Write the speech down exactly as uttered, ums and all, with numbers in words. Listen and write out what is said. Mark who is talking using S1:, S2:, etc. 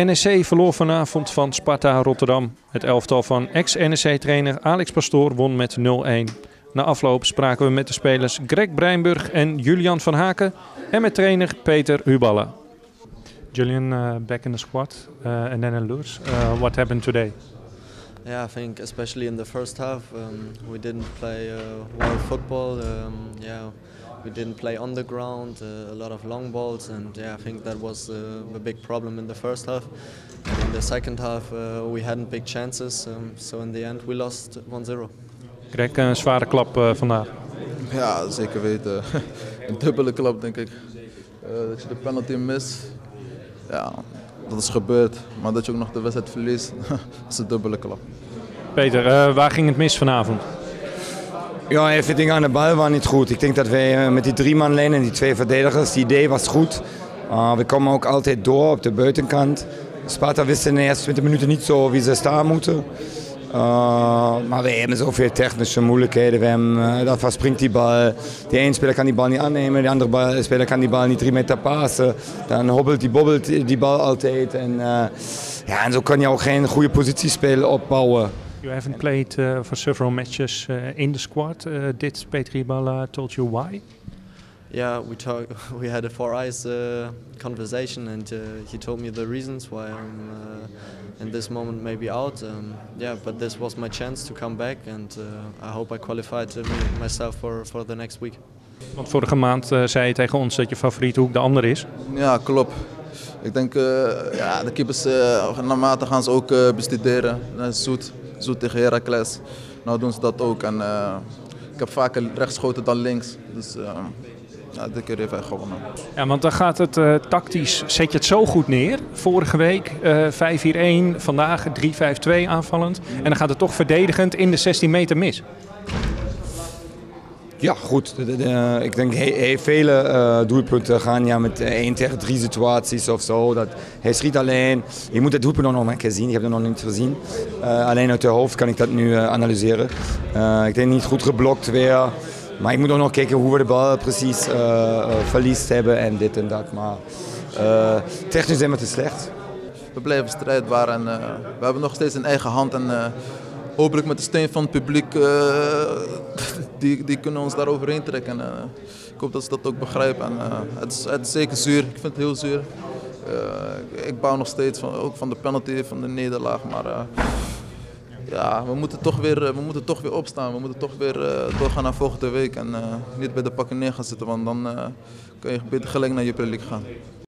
S1: N E C verloor vanavond van Sparta Rotterdam. Het elftal van ex-N E C-trainer Alex Pastoor won met nul een. Na afloop spraken we met de spelers Greg Breinburg en Julian van Haken en met trainer Peter Huballa. Julian, uh, back in the squad uh, and then a lose. Uh, what happened today?
S2: Yeah, I think especially in the first half um, we didn't play uh, well football. Um, yeah, we didn't play on the ground. Uh, a lot of long balls, and yeah, I think that was uh, a big problem in the first half. And in the second half uh, we hadn't big chances, um, so in the end we lost one zero.
S1: Greg, een zware klap uh, vandaag.
S3: Ja, zeker weten. Een dubbele klap, denk ik. Uh, dat je de penalty mist. Ja, dat is gebeurd. Maar dat je ook nog de wedstrijd verliest, dat is een dubbele klap.
S1: Peter, uh, waar ging het mis vanavond?
S4: Ja, even dingen aan de bal waren niet goed. Ik denk dat wij met die drie man lijn en die twee verdedigers, die idee was goed. Uh, we komen ook altijd door op de buitenkant. Sparta wist in de eerste twintig minuten niet zo wie ze staan moeten. Uh, maar we hebben zoveel technische moeilijkheden. We hebben, uh, dat verspringt die bal. De ene speler kan die bal niet aannemen, de andere bal, speler kan die bal niet drie meter passen. Dan hobbelt die, bobbelt die bal altijd. En, uh, ja, en zo kan je ook geen goede positiespel opbouwen.
S1: You haven't played uh, for several matches uh, in the squad. Uh, did Peter Huballa told you why?
S2: Yeah, we talk, we had a four eyes uh, conversation, and uh, he told me the reasons why I'm uh, in this moment maybe out. Um, yeah, but this was my chance to come back, and uh, I hope I qualified uh, myself for, for the next week.
S1: Want vorige maand uh, zei je tegen ons dat je favoriete hoek de ander is.
S3: Ja, klopt. Ik denk, uh, ja, de keepers, uh, naarmate gaan ze ook uh, bestuderen. Uh, Zoet, Zoet tegen Heracles. Nou doen ze dat ook. En, uh, ik heb vaker rechts geschoten dan links. Dus, uh, Ja, dit keer even gewonnen.
S1: Ja, want dan gaat het uh, tactisch, zet je het zo goed neer. Vorige week uh, vijf vier een, vandaag drie vijf twee aanvallend. En dan gaat het toch verdedigend in de zestien meter mis.
S4: Ja, goed. De, de, de, ik denk heel, heel vele uh, doelpunten gaan ja, met één tegen drie situaties of zo. Dat, hij schiet alleen. Je moet het doelpunt nog een keer zien. Ik heb het nog niet gezien. Uh, alleen uit de hoofd kan ik dat nu uh, analyseren. Uh, ik denk niet goed geblokt weer. Maar ik moet ook nog kijken hoe we de bal precies uh, uh, verliest hebben en dit en dat. Maar uh, technisch zijn we te slecht.
S3: We blijven strijdbaar en uh, we hebben nog steeds een eigen hand. En uh, hopelijk met de steun van het publiek, uh, die, die kunnen ons daar overheen trekken. Uh, ik hoop dat ze dat ook begrijpen. En, uh, het, is, het is zeker zuur, ik vind het heel zuur. Uh, ik bouw nog steeds van, ook van de penalty, van de nederlaag. Maar, uh, Ja, we moeten, toch weer, we moeten toch weer opstaan. We moeten toch weer uh, doorgaan naar volgende week en uh, niet bij de pakken neer gaan zitten, want dan uh, kun je beter gelijk naar Jupiler League gaan.